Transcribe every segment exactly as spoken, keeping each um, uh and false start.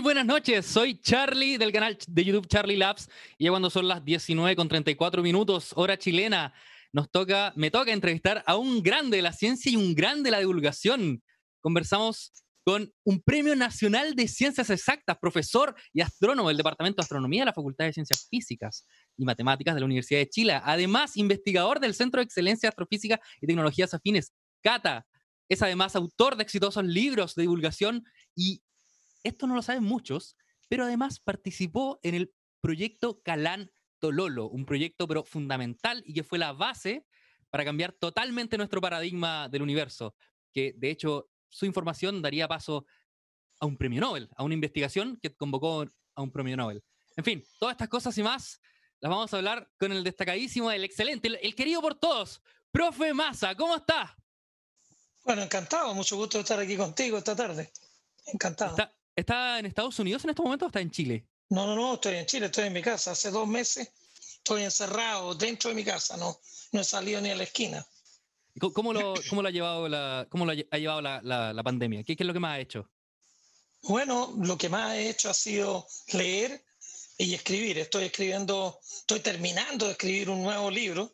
buenas noches, soy Charlie del canal de YouTube Charlie Labs y ya cuando son las diecinueve con treinta y cuatro minutos, hora chilena, nos toca, me toca entrevistar a un grande de la ciencia y un grande de la divulgación. Conversamos con un Premio Nacional de Ciencias Exactas, profesor y astrónomo del Departamento de Astronomía de la Facultad de Ciencias Físicas y Matemáticas de la Universidad de Chile. Además, investigador del Centro de Excelencia de Astrofísica y Tecnologías Afines, CATA. Es además autor de exitosos libros de divulgación y esto no lo saben muchos, pero además participó en el proyecto Calán Tololo, un proyecto pero fundamental y que fue la base para cambiar totalmente nuestro paradigma del universo, que de hecho su información daría paso a un premio Nobel, a una investigación que convocó a un premio Nobel. En fin, todas estas cosas y más las vamos a hablar con el destacadísimo, el excelente, el, el querido por todos, profe Massa. ¿Cómo está? Bueno, encantado, mucho gusto de estar aquí contigo esta tarde. Encantado. ¿Está, está en Estados Unidos en estos momentos o está en Chile? No, no, no, estoy en Chile, estoy en mi casa. Hace dos meses estoy encerrado dentro de mi casa, no, no he salido ni a la esquina. ¿Cómo lo, cómo lo ha llevado la, cómo lo ha llevado la, la, la pandemia? ¿Qué, ¿Qué es lo que más ha hecho? Bueno, lo que más he hecho ha sido leer y escribir. Estoy escribiendo, estoy terminando de escribir un nuevo libro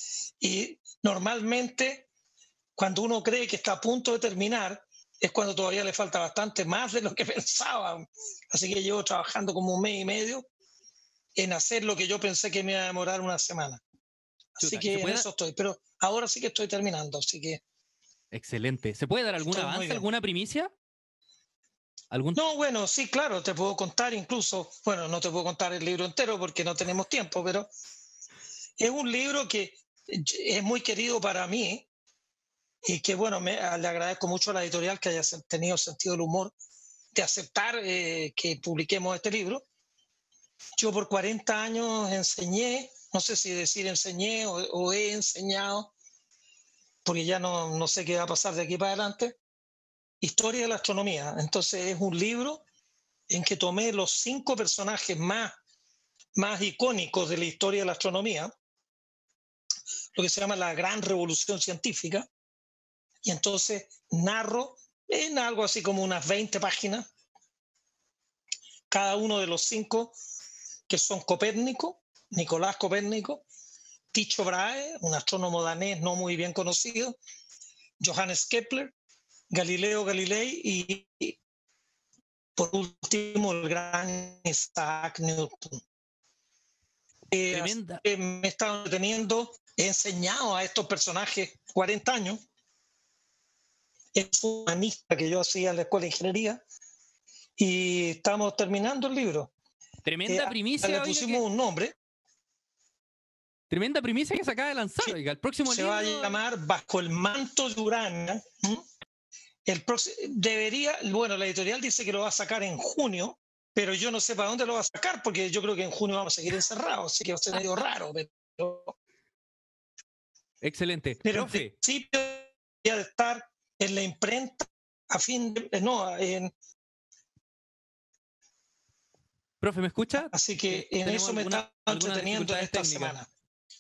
y normalmente cuando uno cree que está a punto de terminar es cuando todavía le falta bastante más de lo que pensaba. Así que llevo trabajando como un mes y medio en hacer lo que yo pensé que me iba a demorar una semana. Así Chuta, que en puede... eso estoy, pero ahora sí que estoy terminando, así que... Excelente. ¿Se puede dar algún avance, alguna primicia? ¿Algún... No, bueno, sí, claro, te puedo contar incluso, bueno, no te puedo contar el libro entero porque no tenemos tiempo, pero es un libro que es muy querido para mí y que, bueno, me, le agradezco mucho a la editorial que haya tenido sentido del humor de aceptar eh, que publiquemos este libro. Yo por cuarenta años enseñé, no sé si decir enseñé o, o he enseñado, porque ya no, no sé qué va a pasar de aquí para adelante, historia de la astronomía. Entonces es un libro en que tomé los cinco personajes más, más icónicos de la historia de la astronomía, lo que se llama la gran revolución científica, y entonces narro en algo así como unas veinte páginas cada uno de los cinco, que son Copérnico, Nicolás Copérnico, Tycho Brahe, un astrónomo danés no muy bien conocido, Johannes Kepler, Galileo Galilei y, y por último el gran Isaac Newton. Eh, eh, me he estado deteniendo, he enseñado a estos personajes cuarenta años, es un humanista que yo hacía en la escuela de ingeniería y estamos terminando el libro. Tremenda eh, primicia. Le pusimos que... un nombre. Tremenda primicia que se acaba de lanzar. Sí, oiga, el próximo se libro... va a llamar Bajo el manto de Urania. ¿Mm? El próximo, debería, bueno, la editorial dice que lo va a sacar en junio, pero yo no sé para dónde lo va a sacar, porque yo creo que en junio vamos a seguir encerrados, así que va a ser medio raro. Pero... Excelente. Pero Profe. en principio debería de estar en la imprenta a fin de... No, en... Profe, ¿me escucha? Así que eh, en eso me está entreteniendo en esta técnicas. semana.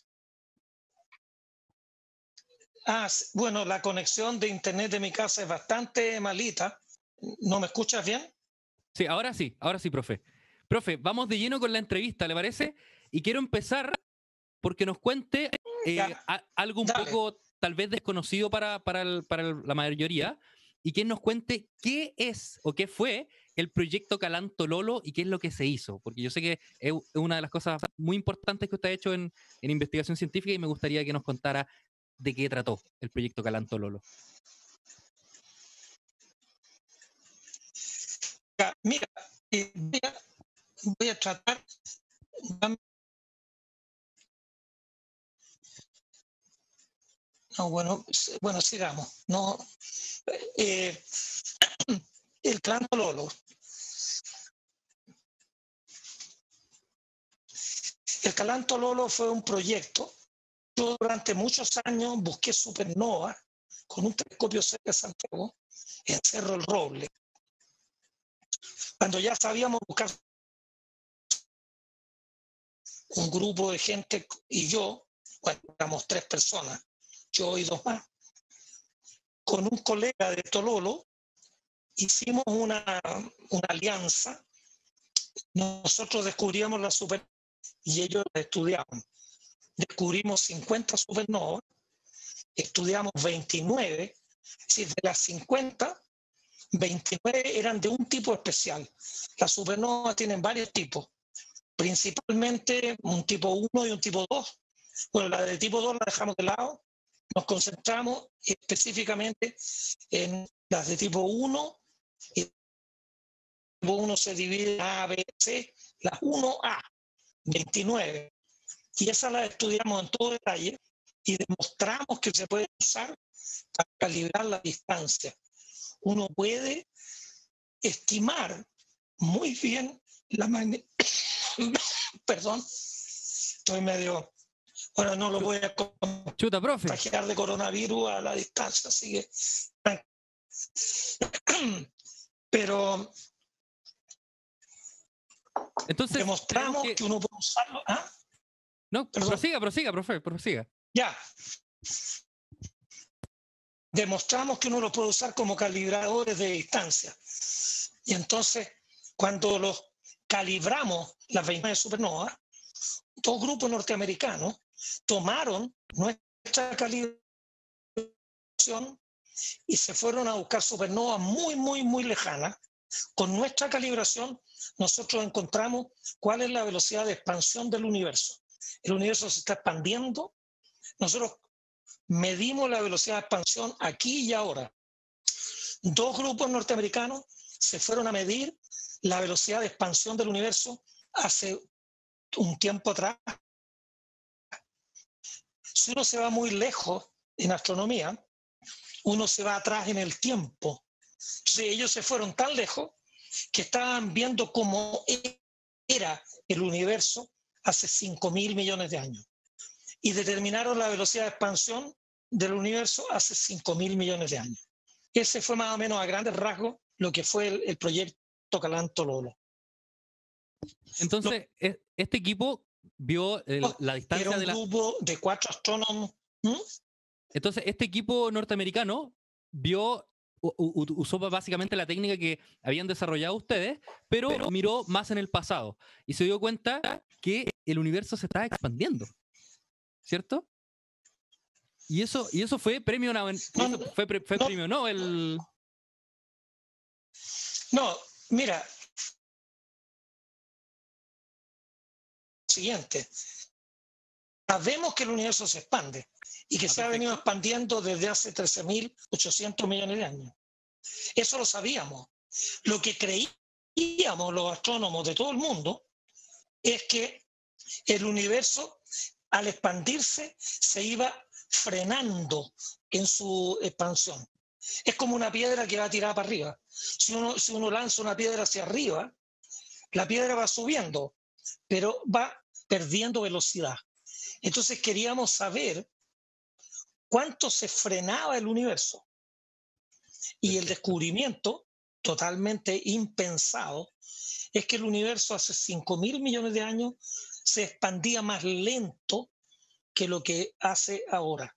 Ah, bueno, la conexión de internet de mi casa es bastante malita. ¿No me escuchas bien? Sí, ahora sí, ahora sí, profe. Profe, vamos de lleno con la entrevista, ¿le parece? Y quiero empezar porque nos cuente eh, a, algo un Dale. poco tal vez desconocido para, para, el, para el, la mayoría, y que nos cuente qué es o qué fue el proyecto Calán Tololo y qué es lo que se hizo, porque yo sé que es una de las cosas muy importantes que usted ha hecho en, en investigación científica y me gustaría que nos contara de qué trató el proyecto Calán Tololo. Mira, eh, voy, a, voy a tratar... No, bueno, bueno, sigamos. No, eh, el Calán Tololo. El Calán Tololo fue un proyecto. Yo durante muchos años busqué supernova con un telescopio cerca de Santiago, en Cerro El Roble. Cuando ya sabíamos buscar un grupo de gente y yo, bueno, éramos tres personas, yo y dos más, con un colega de Tololo, hicimos una, una alianza nosotros descubríamos la supernova y ellos la estudiaban. Descubrimos cincuenta supernovas, estudiamos veintinueve, es decir, de las cincuenta, veintinueve eran de un tipo especial. Las supernovas tienen varios tipos, principalmente un tipo uno y un tipo dos. Bueno, la de tipo dos la dejamos de lado, nos concentramos específicamente en las de tipo uno, y tipo uno se divide en A, B, C, las uno A, veintinueve. Y esas las estudiamos en todo detalle y demostramos que se puede usar para calibrar la distancia. Uno puede estimar muy bien la magnitud. Perdón, estoy medio... Bueno, no lo voy a Chuta, profe. contagiar de coronavirus a la distancia, así que... Pero... Entonces, demostramos que... que uno puede usarlo... ¿Ah? No, Perdón. prosiga, prosiga, profe, prosiga. Ya. Demostramos que uno lo puede usar como calibradores de distancia. Y entonces, cuando los calibramos, las veintinueve supernovas, dos grupos norteamericanos tomaron nuestra calibración y se fueron a buscar supernovas muy, muy, muy lejanas. Con nuestra calibración, nosotros encontramos cuál es la velocidad de expansión del universo. El universo se está expandiendo. Nosotros medimos la velocidad de expansión aquí y ahora. Dos grupos norteamericanos se fueron a medir la velocidad de expansión del universo hace un tiempo atrás. Si uno se va muy lejos en astronomía, uno se va atrás en el tiempo. Entonces ellos se fueron tan lejos que estaban viendo cómo era el universo hace cinco mil millones de años. Y determinaron la velocidad de expansión del universo hace cinco mil millones de años. Ese fue más o menos a grandes rasgos lo que fue el, el proyecto Calanto-Lolo. Entonces, lo, este equipo vio el, la distancia era un de la... grupo de cuatro astrónomos. ¿Mm? Entonces, este equipo norteamericano vio, usó básicamente la técnica que habían desarrollado ustedes, pero, pero miró más en el pasado y se dio cuenta que el universo se estaba expandiendo, ¿cierto? Y eso, y eso fue premio Nobel. No, no, fue, pre, fue no, premio Nobel. No, mira. Siguiente. Sabemos que el universo se expande y que ah, se perfecto. ha venido expandiendo desde hace trece mil ochocientos millones de años. Eso lo sabíamos. Lo que creíamos los astrónomos de todo el mundo es que el universo, al expandirse, se iba frenando en su expansión. Es como una piedra que va tirada para arriba. Si uno, si uno lanza una piedra hacia arriba, la piedra va subiendo, pero va perdiendo velocidad. Entonces queríamos saber cuánto se frenaba el universo. Y el descubrimiento, totalmente impensado, es que el universo hace cinco mil millones de años se expandía más lento que lo que hace ahora.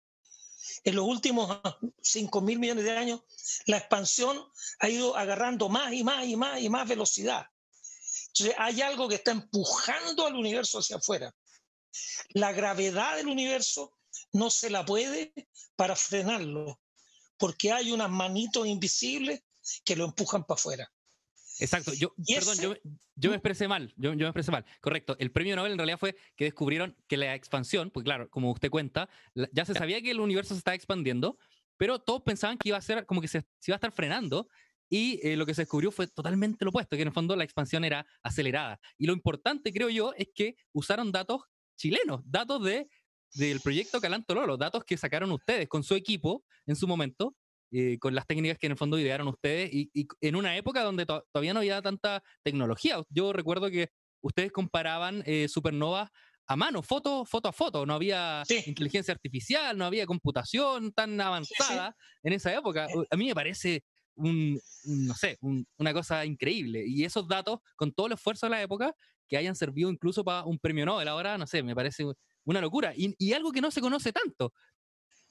En los últimos cinco mil millones de años, la expansión ha ido agarrando más y más y más y más velocidad. Entonces, hay algo que está empujando al universo hacia afuera. La gravedad del universo no se la puede para frenarlo, porque hay unas manitos invisibles que lo empujan para afuera. Exacto, yo, perdón, ese... yo, yo me expresé mal, yo, yo me expresé mal, correcto. El premio Nobel en realidad fue que descubrieron que la expansión, pues claro, como usted cuenta, ya se sabía que el universo se estaba expandiendo, pero todos pensaban que iba a ser como que se, se iba a estar frenando, y eh, lo que se descubrió fue totalmente lo opuesto, que en el fondo la expansión era acelerada. Y lo importante, creo yo, es que usaron datos chilenos, datos de, del proyecto Calanto-Lolo, datos que sacaron ustedes con su equipo en su momento, Eh, con las técnicas que en el fondo idearon ustedes y, y en una época donde to todavía no había tanta tecnología. Yo recuerdo que ustedes comparaban eh, supernovas a mano, foto, foto a foto. No había sí. inteligencia artificial, no había computación tan avanzada sí, sí. en esa época. A mí me parece un, un no sé, un, una cosa increíble. Y esos datos, con todo el esfuerzo de la época, que hayan servido incluso para un premio Nobel ahora, no sé, me parece una locura. Y, y algo que no se conoce tanto.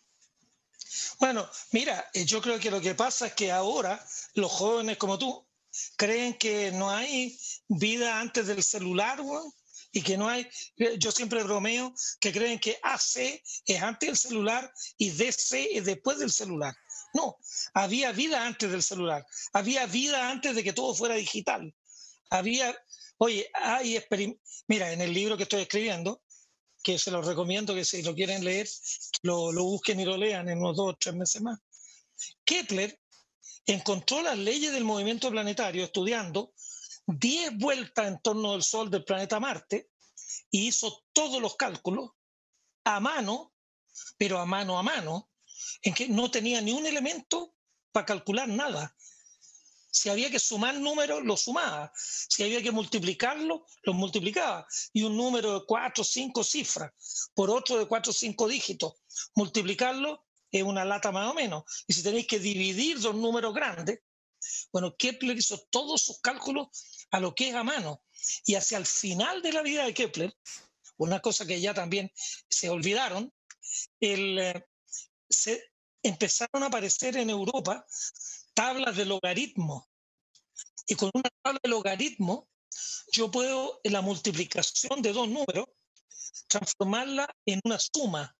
Bueno, mira, yo creo que lo que pasa es que ahora los jóvenes como tú creen que no hay vida antes del celular, weón, y que no hay, yo siempre bromeo que creen que A C es antes del celular y D C es después del celular. No, había vida antes del celular, había vida antes de que todo fuera digital. Había, oye, hay experim- mira, en el libro que estoy escribiendo, que se los recomiendo que si lo quieren leer, lo, lo busquen y lo lean en unos dos o tres meses más. Kepler encontró las leyes del movimiento planetario estudiando diez vueltas en torno del Sol del planeta Marte y hizo todos los cálculos a mano, pero a mano a mano, en que no tenía ni un elemento para calcular nada. Si había que sumar números, los sumaba. Si había que multiplicarlos, los multiplicaba. Y un número de cuatro o cinco cifras por otro de cuatro o cinco dígitos, multiplicarlo es una lata más o menos. Y si tenéis que dividir dos números grandes, bueno, Kepler hizo todos sus cálculos a lo que es a mano. Y hacia el final de la vida de Kepler, una cosa que ya también se olvidaron, el, eh, se empezaron a aparecer en Europa tablas de logaritmo. Y con una tabla de logaritmo, yo puedo, en la multiplicación de dos números, transformarla en una suma.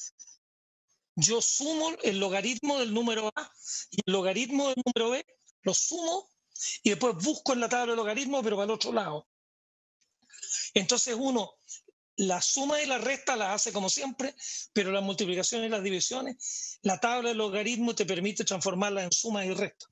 Yo sumo el logaritmo del número A y el logaritmo del número B, lo sumo y después busco en la tabla de logaritmo, pero para el otro lado. Entonces uno, la suma y la resta las hace como siempre, pero la multiplicación y las divisiones, la tabla de logaritmo te permite transformarla en suma y resta.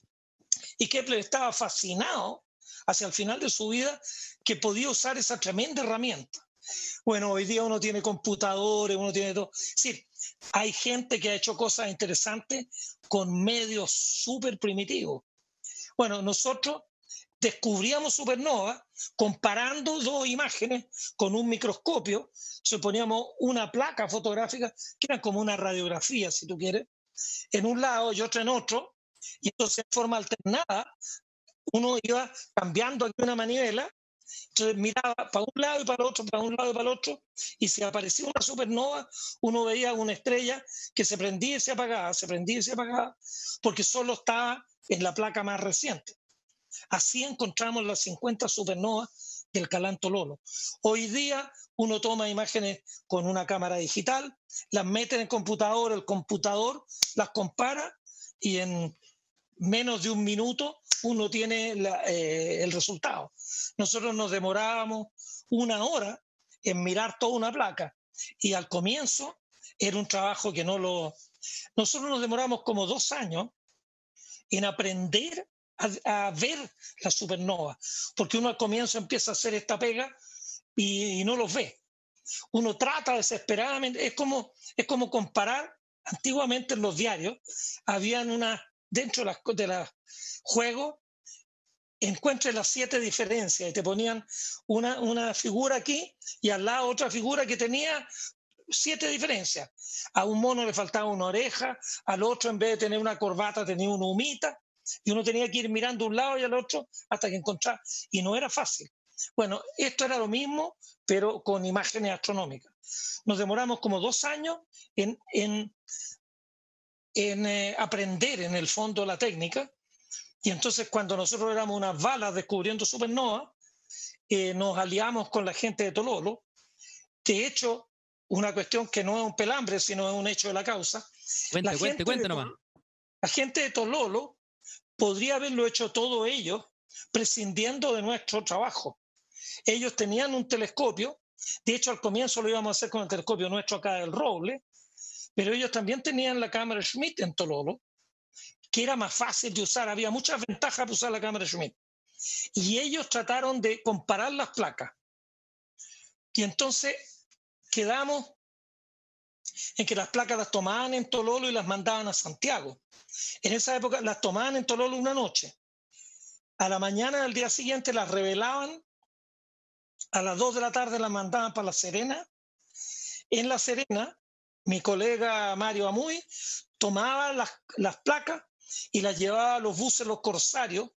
Y Kepler estaba fascinado hacia el final de su vida que podía usar esa tremenda herramienta. Bueno, hoy día uno tiene computadores, uno tiene todo. Sí, hay gente que ha hecho cosas interesantes con medios súper primitivos. Bueno, nosotros descubríamos supernovas comparando dos imágenes con un microscopio. Se poníamos una placa fotográfica que era como una radiografía, si tú quieres, en un lado y otra en otro, y entonces de forma alternada uno iba cambiando aquí una manivela, entonces miraba para un lado y para el otro, para un lado y para el otro, y si aparecía una supernova, uno veía una estrella que se prendía y se apagaba, se prendía y se apagaba, porque solo estaba en la placa más reciente. Así encontramos las cincuenta supernovas del Calantololo. Hoy día uno toma imágenes con una cámara digital, las mete en el computador, el computador las compara y en menos de un minuto uno tiene la, eh, el resultado. Nosotros nos demorábamos una hora en mirar toda una placa y al comienzo era un trabajo que no lo... Nosotros nos demoramos como dos años en aprender a, a ver la supernova, porque uno al comienzo empieza a hacer esta pega y, y no los ve. Uno trata desesperadamente, es como, es como comparar, antiguamente en los diarios, habían una, dentro de los de las juegos, encuentre las siete diferencias y te ponían una, una figura aquí y al lado otra figura que tenía siete diferencias. A un mono le faltaba una oreja, al otro en vez de tener una corbata tenía una humita y uno tenía que ir mirando un lado y al otro hasta que encontrara. Y no era fácil. Bueno, esto era lo mismo, pero con imágenes astronómicas. Nos demoramos como dos años en, en, en eh, aprender en el fondo la técnica. Y entonces cuando nosotros éramos unas balas descubriendo supernovas, eh, nos aliamos con la gente de Tololo. De hecho, una cuestión que no es un pelambre, sino es un hecho de la causa. Cuente, la, cuente, gente cuente de nomás. Tololo, la gente de Tololo podría haberlo hecho todo ellos prescindiendo de nuestro trabajo. Ellos tenían un telescopio, de hecho al comienzo lo íbamos a hacer con el telescopio nuestro acá del Roble, pero ellos también tenían la cámara Schmidt en Tololo, que era más fácil de usar, había muchas ventajas para usar la cámara Schmidt. Y ellos trataron de comparar las placas. Y entonces quedamos en que las placas las tomaban en Tololo y las mandaban a Santiago. En esa época las tomaban en Tololo una noche. A la mañana del día siguiente las revelaban, a las dos de la tarde las mandaban para La Serena. En La Serena, mi colega Mario Amuy tomaba las, las placas y las llevaba a los buses, los corsarios,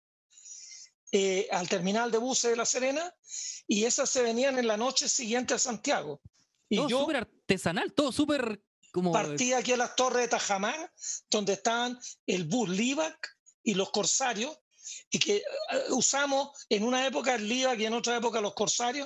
eh, al terminal de buses de La Serena, y esas se venían en la noche siguiente a Santiago. Y todo yo súper artesanal, todo súper como... partí aquí a las torres de Tajamar, donde estaban el bus Livac y los corsarios, y que uh, usamos en una época el Líbano y en otra época los corsarios,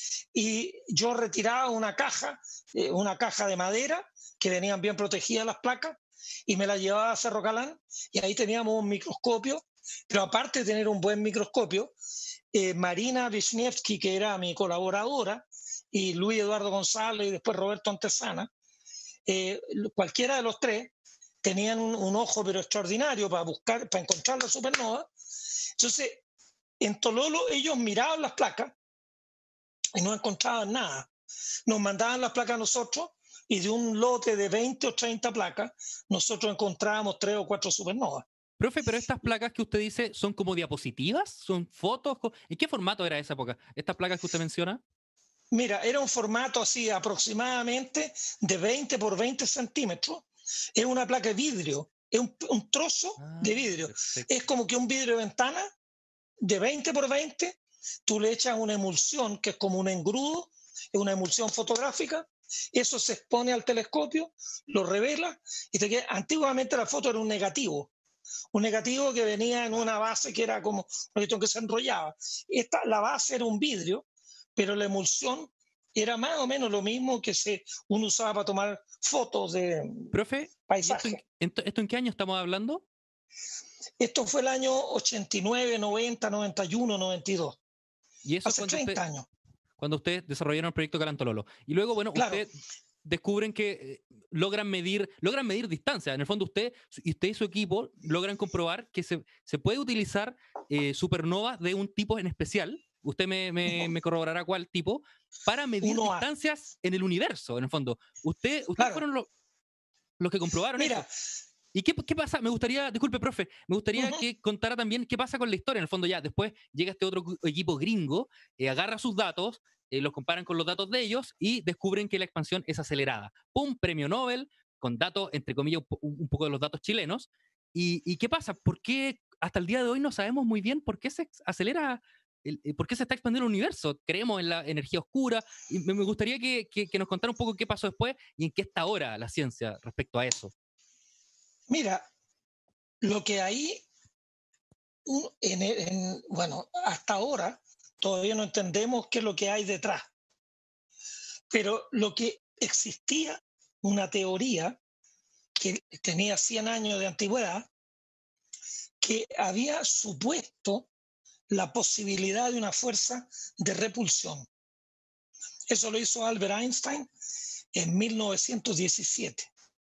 y yo retiraba una caja, eh, una caja de madera, que venían bien protegidas las placas, y me la llevaba a Cerro Calán, y ahí teníamos un microscopio, pero aparte de tener un buen microscopio, eh, Marina Wisniewski, que era mi colaboradora, y Luis Eduardo González y después Roberto Antesana, eh, cualquiera de los tres tenían un, un ojo pero extraordinario para buscar, para encontrar la supernova. Entonces, en Tololo ellos miraban las placas y no encontraban nada. Nos mandaban las placas a nosotros y de un lote de veinte o treinta placas, nosotros encontrábamos tres o cuatro supernovas. Profe, pero estas placas que usted dice son como diapositivas, son fotos. ¿En qué formato era esa época? ¿Estas placas que usted menciona? Mira, era un formato así aproximadamente de veinte por veinte centímetros. Es una placa de vidrio, es un, un trozo ah, de vidrio. Perfecto. Es como que un vidrio de ventana de veinte por veinte, tú le echas una emulsión que es como un engrudo, es una emulsión fotográfica, eso se expone al telescopio, lo revela y te queda. Antiguamente la foto era un negativo, un negativo que venía en una base que era como una cuestión que se enrollaba. Esta, la base era un vidrio, pero la emulsión era más o menos lo mismo que se, uno usaba para tomar fotos de Profe, paisaje. ¿esto en, ¿esto en qué año estamos hablando? Esto fue el año ochenta y nueve, noventa, noventa y uno, noventa y dos. Y eso hace cuando treinta usted, años. Cuando ustedes desarrollaron el proyecto Calantololo. Y luego, bueno, claro. ustedes descubren que eh, logran medir logran medir distancia. En el fondo, usted, usted y su equipo logran comprobar que se, se puede utilizar eh, supernovas de un tipo en especial. Usted me, me, me corroborará cuál tipo, para medir Uno distancias a. En el universo, en el fondo. Usted, ustedes claro. fueron lo, los que comprobaron Mira, eso. ¿Y qué, qué pasa? Me gustaría, disculpe, profe, me gustaría uh-huh. que contara también qué pasa con la historia. En el fondo, ya después llega este otro equipo gringo, eh, agarra sus datos, eh, los comparan con los datos de ellos y descubren que la expansión es acelerada. ¡Pum! Premio Nobel, con datos, entre comillas, un, un poco de los datos chilenos. ¿Y, ¿Y qué pasa? ¿Por qué hasta el día de hoy no sabemos muy bien por qué se acelera? El, ¿Por qué se está expandiendo el universo? Creemos en la energía oscura. Y me, me gustaría que, que, que nos contara un poco qué pasó después y en qué está ahora la ciencia respecto a eso. Mira, lo que hay, en, en, bueno, hasta ahora todavía no entendemos qué es lo que hay detrás. Pero lo que existía, una teoría que tenía cien años de antigüedad, que había supuesto la posibilidad de una fuerza de repulsión. Eso lo hizo Albert Einstein en mil novecientos diecisiete.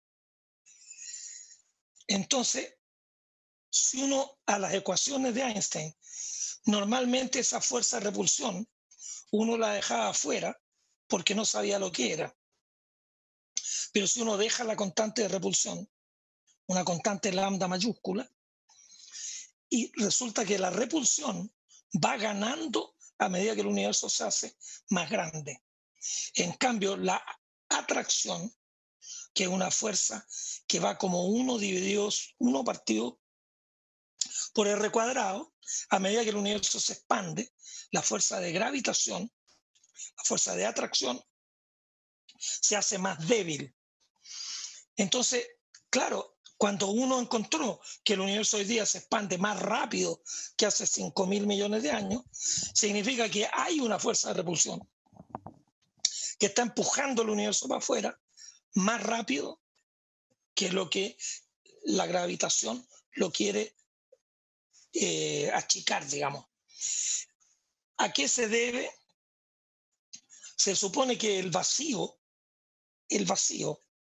Entonces, si uno a las ecuaciones de Einstein, normalmente esa fuerza de repulsión, uno la dejaba afuera porque no sabía lo que era. Pero si uno deja la constante de repulsión, una constante lambda mayúscula, y resulta que la repulsión va ganando a medida que el universo se hace más grande. En cambio, la atracción, que es una fuerza que va como uno dividido, uno partido por R cuadrado, a medida que el universo se expande, la fuerza de gravitación, la fuerza de atracción, se hace más débil. Entonces, claro, cuando uno encontró que el universo hoy día se expande más rápido que hace cinco mil millones de años, significa que hay una fuerza de repulsión que está empujando el universo para afuera más rápido que lo que la gravitación lo quiere eh, achicar, digamos. ¿A qué se debe? Se supone que el vacío, el vacío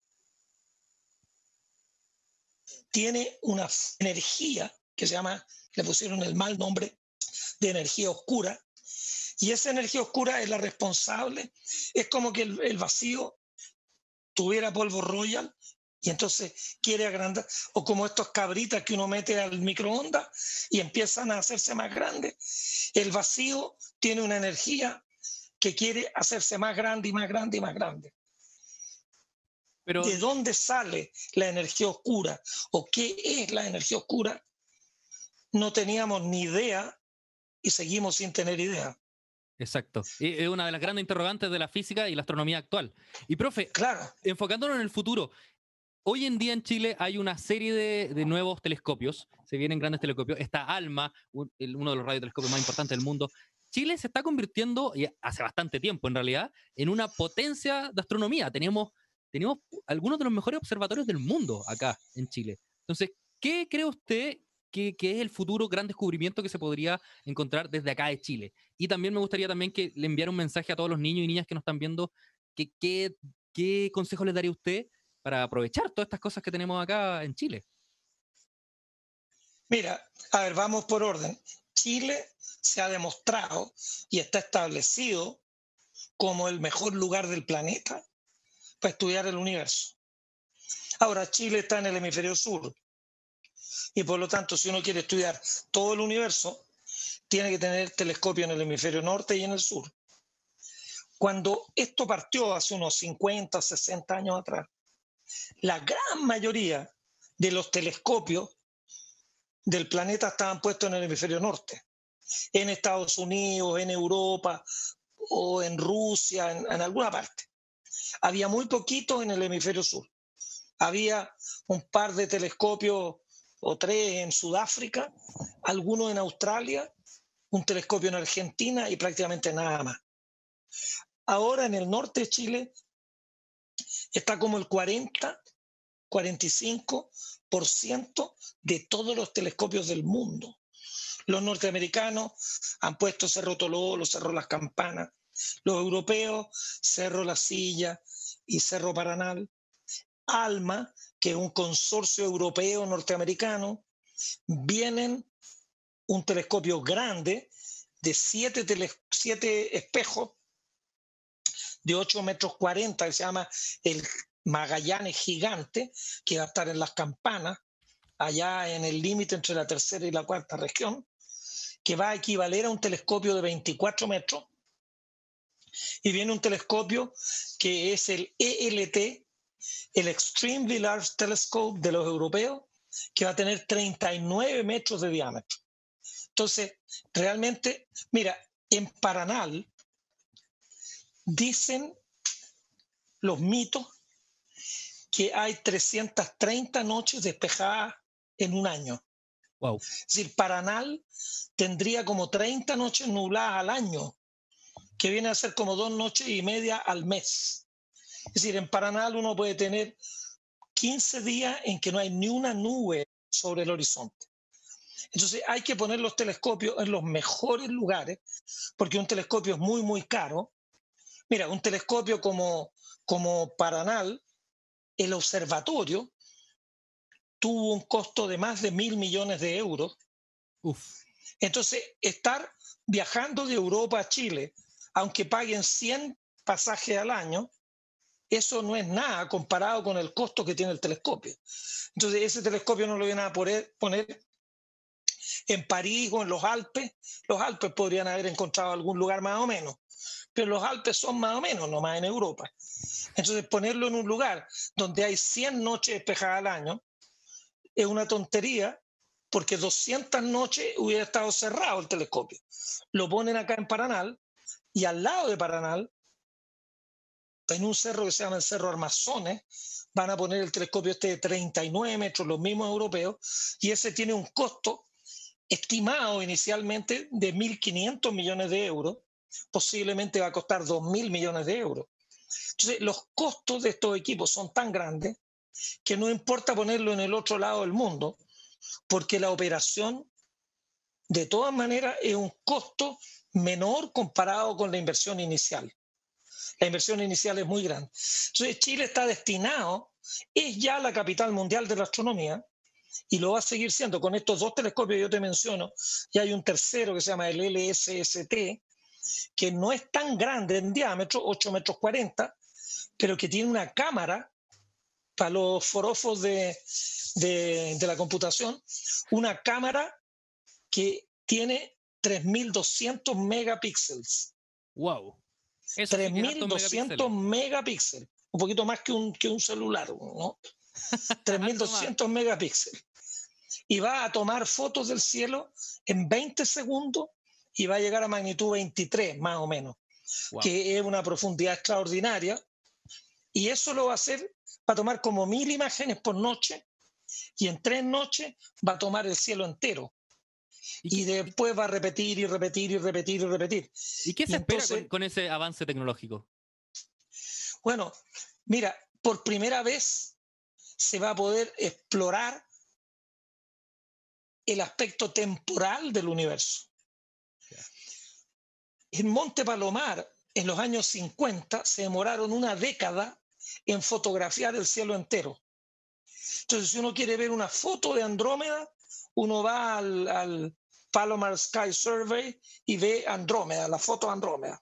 tiene una energía que se llama, le pusieron el mal nombre de energía oscura, y esa energía oscura es la responsable, es como que el, el vacío tuviera polvo royal y entonces quiere agrandar, o como estos cabritas que uno mete al microondas y empiezan a hacerse más grandes. El vacío tiene una energía que quiere hacerse más grande y más grande y más grande. Pero, ¿de dónde sale la energía oscura o qué es la energía oscura? No teníamos ni idea y seguimos sin tener idea. Exacto. Es una de las grandes interrogantes de la física y la astronomía actual. Y profe, claro. enfocándonos en el futuro, hoy en día en Chile hay una serie de, de nuevos telescopios, se vienen grandes telescopios, está ALMA, un- el- uno de los radiotelescopios más importantes del mundo. Chile se está convirtiendo, y hace bastante tiempo en realidad, en una potencia de astronomía. Tenemos, tenemos algunos de los mejores observatorios del mundo acá en Chile. Entonces, ¿qué cree usted que, que es el futuro gran descubrimiento que se podría encontrar desde acá de Chile? Y también me gustaría también que le enviara un mensaje a todos los niños y niñas que nos están viendo, que, que- ¿qué consejo les daría usted para aprovechar todas estas cosas que tenemos acá en Chile? Mira, a ver, vamos por orden. Chile se ha demostrado y está establecido como el mejor lugar del planeta para estudiar el universo. Ahora, Chile está en el hemisferio sur y por lo tanto, si uno quiere estudiar todo el universo, tiene que tener telescopio en el hemisferio norte y en el sur. Cuando esto partió hace unos cincuenta, sesenta años atrás, la gran mayoría de los telescopios del planeta estaban puestos en el hemisferio norte, en Estados Unidos, en Europa o en Rusia, en, en alguna parte. Había muy poquitos en el hemisferio sur. Había un par de telescopios o tres en Sudáfrica, algunos en Australia, un telescopio en Argentina y prácticamente nada más. Ahora en el norte de Chile está como el cuarenta, cuarenta y cinco por ciento de todos los telescopios del mundo. Los norteamericanos han puesto Cerro Tololo, Cerro Las Campanas. Los europeos, Cerro La Silla y Cerro Paranal. ALMA, que es un consorcio europeo norteamericano, vienen un telescopio grande de siete, tele, siete espejos de ocho metros cuarenta, que se llama el Magallanes Gigante, que va a estar en Las Campanas, allá en el límite entre la tercera y la cuarta región, que va a equivaler a un telescopio de veinticuatro metros, y viene un telescopio que es el E L T, el Extremely Large Telescope de los europeos, que va a tener treinta y nueve metros de diámetro. Entonces, realmente, mira, en Paranal dicen los mitos que hay trescientas treinta noches despejadas en un año. Wow. Es decir, Paranal tendría como treinta noches nubladas al año, que viene a ser como dos noches y media al mes. Es decir, en Paranal uno puede tener quince días en que no hay ni una nube sobre el horizonte. Entonces hay que poner los telescopios en los mejores lugares, porque un telescopio es muy, muy caro. Mira, un telescopio como, como Paranal, el observatorio, tuvo un costo de más de mil millones de euros. Uf. Entonces, estar viajando de Europa a Chile, aunque paguen cien pasajes al año, eso no es nada comparado con el costo que tiene el telescopio. Entonces, ese telescopio no lo van a poder poner en París o en los Alpes. Los Alpes podrían haber encontrado algún lugar más o menos, pero los Alpes son más o menos, nomás en Europa. Entonces, ponerlo en un lugar donde hay cien noches despejadas al año es una tontería, porque doscientas noches hubiera estado cerrado el telescopio. Lo ponen acá en Paranal, y al lado de Paranal, en un cerro que se llama el Cerro Armazones, van a poner el telescopio este de treinta y nueve metros, los mismos europeos, y ese tiene un costo estimado inicialmente de mil quinientos millones de euros, posiblemente va a costar dos mil millones de euros. Entonces, los costos de estos equipos son tan grandes que no importa ponerlo en el otro lado del mundo, porque la operación, de todas maneras, es un costo menor comparado con la inversión inicial. La inversión inicial es muy grande. Entonces, Chile está destinado, es ya la capital mundial de la astronomía, y lo va a seguir siendo con estos dos telescopios que yo te menciono, y hay un tercero que se llama el L S S T, que no es tan grande en diámetro, ocho metros cuarenta, pero que tiene una cámara para los forofos de, de, de la computación, una cámara que tiene tres mil doscientos megapíxeles. Wow. Eso sí tres que es mil hartos doscientos megapíxeles, un poquito más que un, que un celular, ¿no? tres mil doscientos megapíxeles. Y va a tomar fotos del cielo en veinte segundos y va a llegar a magnitud veintitrés, más o menos, wow, que es una profundidad extraordinaria. Y eso lo va a hacer, va a tomar como mil imágenes por noche, y en tres noches va a tomar el cielo entero. ¿Y Y qué, después va a repetir y repetir y repetir y repetir. y qué Y se espera entonces, con, con ese avance tecnológico? bueno, mira, por primera vez se va a poder explorar el aspecto temporal del universo. Ya. En Monte Palomar, en los años cincuenta, se demoraron una década en fotografiar el cielo entero. Entonces, si uno quiere ver una foto de Andrómeda, uno va al, al Palomar Sky Survey y ve Andrómeda, la foto de Andrómeda.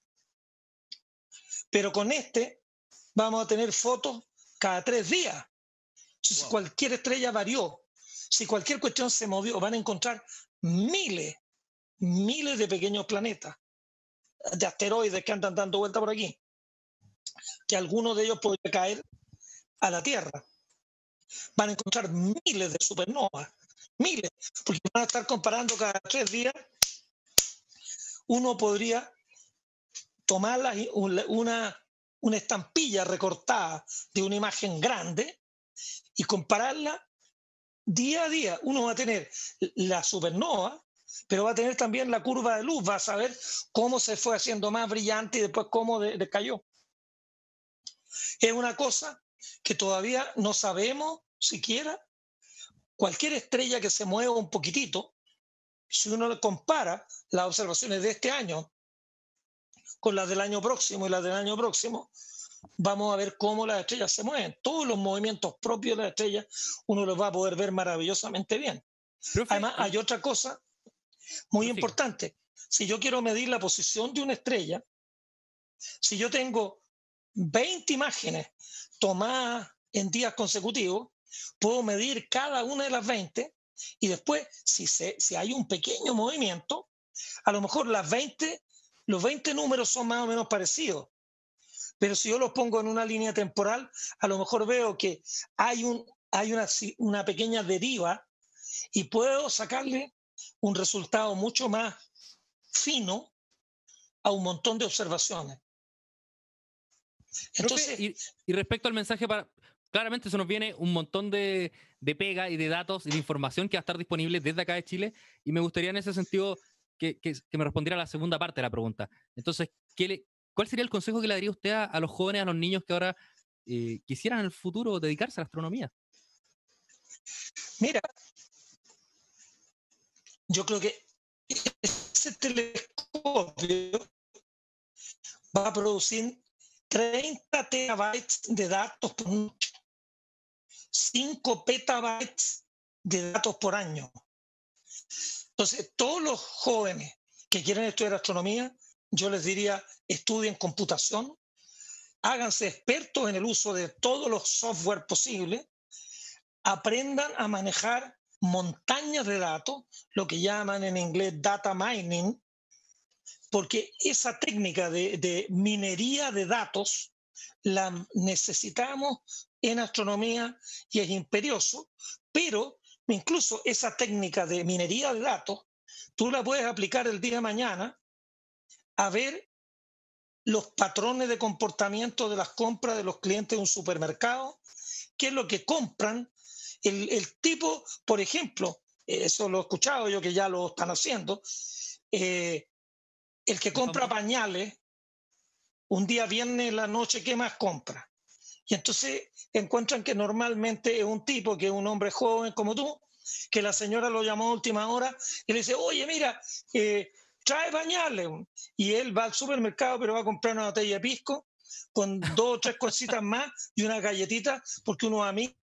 Pero con este vamos a tener fotos cada tres días. Entonces, wow. Si cualquier estrella varió, si cualquier cuestión se movió, van a encontrar miles, miles de pequeños planetas, de asteroides que andan dando vuelta por aquí, que algunos de ellos podrían caer a la Tierra. Van a encontrar miles de supernovas, miles, porque van a estar comparando cada tres días. Uno podría tomar una, una estampilla recortada de una imagen grande y compararla día a día. Uno va a tener la supernova, pero va a tener también la curva de luz, va a saber cómo se fue haciendo más brillante y después cómo decayó. Es una cosa que todavía no sabemos siquiera. Cualquier estrella que se mueva un poquitito, si uno le compara las observaciones de este año con las del año próximo y las del año próximo, vamos a ver cómo las estrellas se mueven. Todos los movimientos propios de las estrellas uno los va a poder ver maravillosamente bien. Profe, Además, hay otra cosa muy profe. importante. Si yo quiero medir la posición de una estrella, si yo tengo veinte imágenes tomadas en días consecutivos, puedo medir cada una de las veinte y después, si, se, si hay un pequeño movimiento, a lo mejor las veinte, los veinte números son más o menos parecidos. Pero si yo los pongo en una línea temporal, a lo mejor veo que hay, un, hay una, una pequeña deriva y puedo sacarle un resultado mucho más fino a un montón de observaciones. Entonces, y, y respecto al mensaje, para, claramente se nos viene un montón de, de pega y de datos y de información que va a estar disponible desde acá de Chile, y me gustaría en ese sentido que, que, que me respondiera a la segunda parte de la pregunta. Entonces, ¿qué le, ¿cuál sería el consejo que le daría usted a, a los jóvenes, a los niños que ahora eh, quisieran en el futuro dedicarse a la astronomía? Mira, yo creo que ese telescopio va a producir treinta terabytes de datos por noche, cinco petabytes de datos por año. Entonces, todos los jóvenes que quieren estudiar astronomía, yo les diría, estudien computación, háganse expertos en el uso de todos los software posibles, aprendan a manejar montañas de datos, lo que llaman en inglés data mining, porque esa técnica de, de minería de datos la necesitamos en astronomía y es imperioso, pero incluso esa técnica de minería de datos, tú la puedes aplicar el día de mañana a ver los patrones de comportamiento de las compras de los clientes de un supermercado, qué es lo que compran, el, el tipo, por ejemplo, eso lo he escuchado yo que ya lo están haciendo, eh, el que compra pañales, un día viernes en la noche, ¿qué más compra? Y entonces encuentran que normalmente es un tipo que es un hombre joven como tú, que la señora lo llamó a última hora y le dice, oye, mira, eh, trae pañales. Y él va al supermercado, pero va a comprar una botella de pisco con dos o tres cositas más y una galletita, porque uno a mí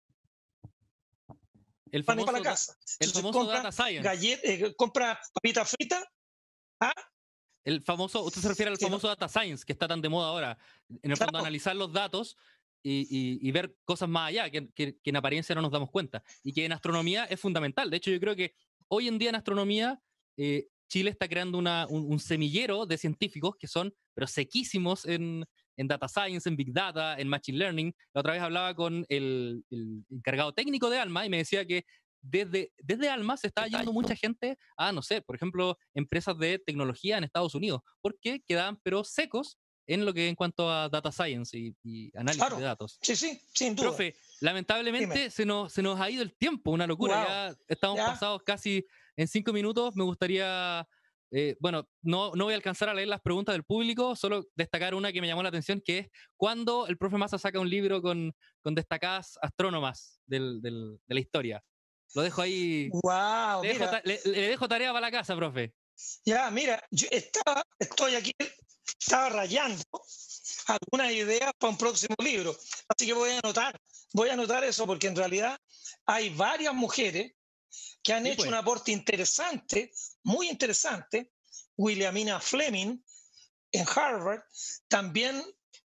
el famoso, para la casa. El Entonces, famoso compra data science. Gallet, eh, compra papitas fritas. ¿Ah? El famoso, usted se refiere al famoso sí, ¿no? Data science, que está tan de moda ahora. En el claro. fondo, analizar los datos y, y, y ver cosas más allá, que, que, que en apariencia no nos damos cuenta. Y que en astronomía es fundamental. De hecho, yo creo que hoy en día en astronomía, eh, Chile está creando una, un, un semillero de científicos que son, pero sequísimos en, en data science, en big data, en machine learning. La otra vez hablaba con el, el encargado técnico de ALMA y me decía que Desde, desde ALMA se está yendo mucha gente a, no sé, por ejemplo, empresas de tecnología en Estados Unidos, porque quedaban pero secos en lo que en cuanto a data science y, y análisis Claro. de datos. Sí, sí, sin duda. Profe, lamentablemente se nos, se nos ha ido el tiempo, una locura. Wow. Ya estamos ¿Ya? pasados casi en cinco minutos. Me gustaría, eh, bueno, no, no voy a alcanzar a leer las preguntas del público, solo destacar una que me llamó la atención, que es cuando el profe Massa saca un libro con, con destacadas astrónomas del, del, de la historia. Lo dejo ahí. Wow, Le dejo, mira. ta- le, le dejo tarea para la casa, profe. Ya, mira, yo estaba, estoy aquí, estaba rayando algunas ideas para un próximo libro. Así que voy a anotar, voy a anotar eso porque en realidad hay varias mujeres que han Sí, hecho pues. un aporte interesante, muy interesante. Williamina Fleming en Harvard, también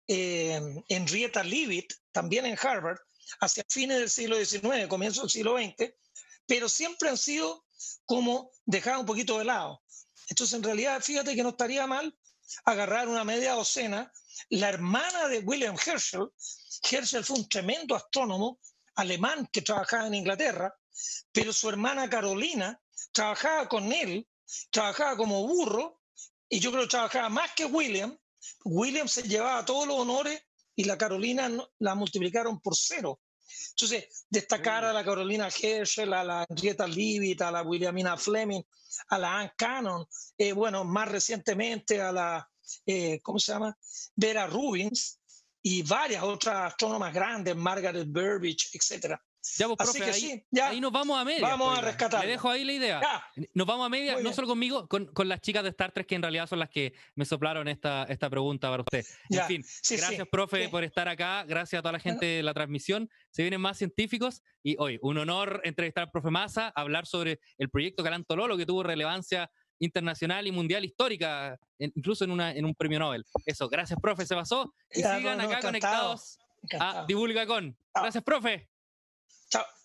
eh, Henrietta Leavitt, también en Harvard, hacia fines del siglo diecinueve, comienzo del siglo veinte, pero siempre han sido como dejadas un poquito de lado. Entonces, en realidad, fíjate que no estaría mal agarrar una media docena. La hermana de William Herschel, Herschel fue un tremendo astrónomo alemán que trabajaba en Inglaterra, pero su hermana Carolina trabajaba con él, trabajaba como burro, y yo creo que trabajaba más que William. William se llevaba todos los honores y la Carolina la multiplicaron por cero. Entonces, destacar a la Carolina Herschel, a la Henrietta Leavitt, a la Williamina Fleming, a la Ann Cannon, eh, bueno, más recientemente a la, eh, ¿cómo se llama? Vera Rubins, y varias otras astrónomas grandes, Margaret Burbidge, etcétera. Ya, pues, Así profe, que ahí, sí, ya, ahí nos vamos a media. vamos a rescatar. Le dejo ahí la idea. Ya. Nos vamos a media, Muy no bien. solo conmigo, con, con las chicas de Star Trek, que en realidad son las que me soplaron esta, esta pregunta para usted. Ya. En fin, Sí, gracias, sí, profe, sí. por estar acá. Gracias a toda la gente de la transmisión. Se vienen más científicos y hoy, un honor entrevistar al profe Massa, hablar sobre el proyecto Calantololo, que tuvo relevancia internacional y mundial histórica, en, incluso en, una, en un premio Nobel. Eso, gracias, profe, se pasó. Y Ya, sigan no, no, acá encantado, conectados encantado. a Divulgacon. Chao. Gracias, profe. Chao.